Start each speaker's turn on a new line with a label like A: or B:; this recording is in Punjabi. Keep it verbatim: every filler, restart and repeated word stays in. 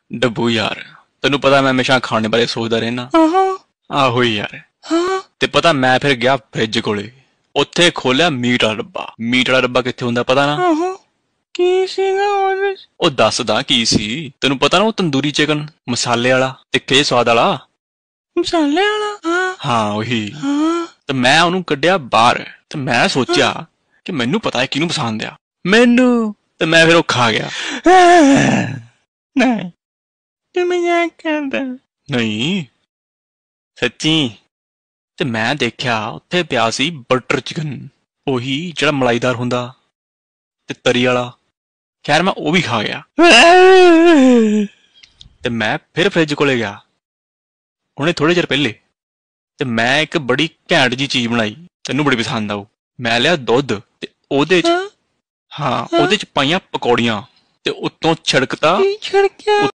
A: ਡੱਬੂ ਯਾਰ, ਤੈਨੂੰ ਪਤਾ ਮੈਂ ਹਮੇਸ਼ਾ ਖਾਣੇ ਬਾਰੇ ਸੋਚਦਾ ਰਹਿਣਾ। ਆਹੋ ਹੀ ਯਾਰ। ਤੇ ਪਤਾ ਮੈਂ ਫਿਰ ਗਿਆ ਫ੍ਰਿਜ ਕੋਲੇ, ਉੱਥੇ ਖੋਲਿਆ ਮੀਟ ਵਾਲਾ ਡੱਬਾ। ਮੀਟ ਵਾਲਾ ਡੱਬਾ ਕਿੱਥੇ ਹੁੰਦਾ ਪਤਾ ਨਾ? ਕੀ ਸੀਗਾ ਉਹਦੇ? ਉਹ ਦੱਸਦਾ ਕੀ ਸੀ ਤੈਨੂੰ ਪਤਾ ਨਾ? ਉਹ ਤੰਦੂਰੀ ਚਿਕਨ, ਮਸਾਲੇ ਵਾਲਾ, ਤਿੱਖੇ ਸਵਾਦ ਵਾਲਾ। ਮਸਾਲੇ ਵਾਲਾ? ਹਾਂ ਉਹੀ। ਤੇ ਮੈਂ ਉਹਨੂੰ ਕੱਢਿਆ ਬਾਹਰ ਤੇ ਮੈਂ ਸੋਚਿਆ ਕਿ ਮੈਨੂੰ ਪਤਾ ਹੈ ਕਿਹਨੂੰ ਪਸੰਦ ਆ, ਮੈਨੂੰ। ਤੇ ਮੈਂ ਫਿਰ ਉਹ ਖਾ ਗਿਆ। ਨਹੀਂ ਤੂੰ ਮਜ਼ਾਕ ਕਰਦਾ? ਨਹੀਂ ਸੱਚੀ। ਤੇ ਮੈਂ ਦੇਖਿਆ ਉੱਥੇ ਪਿਆ ਸੀ ਬਟਰ ਚਿਕਨ, ਉਹੀ ਜਿਹੜਾ ਮਲਾਈਦਾਰ ਹੁੰਦਾ ਤੇ ਤਰੀ ਵਾਲਾ। ਖੈਰ ਮੈਂ ਉਹ ਵੀ ਖਾ ਗਿਆ। ਤੇ ਮੈਂ ਫਿਰ ਫ੍ਰਿਜ ਕੋਲੇ ਗਿਆ ਹੁਣੇ ਥੋੜੇ ਚਿਰ ਪਹਿਲੇ, ਤੇ ਮੈਂ ਇੱਕ ਬੜੀ ਘੈਂਟ ਜੀ ਚੀਜ਼ ਬਣਾਈ, ਤੈਨੂੰ ਬੜੀ ਪਸੰਦ ਆਊ। ਮੈਂ ਲਿਆ ਦੁੱਧ ਤੇ ਉਹਦੇ ਚ, ਹਾਂ ਉਹਦੇ ਚ ਪਾਈਆਂ ਪਕੌੜੀਆਂ ਤੇ ਉੱਤੋਂ ਛਿੜਕਤਾ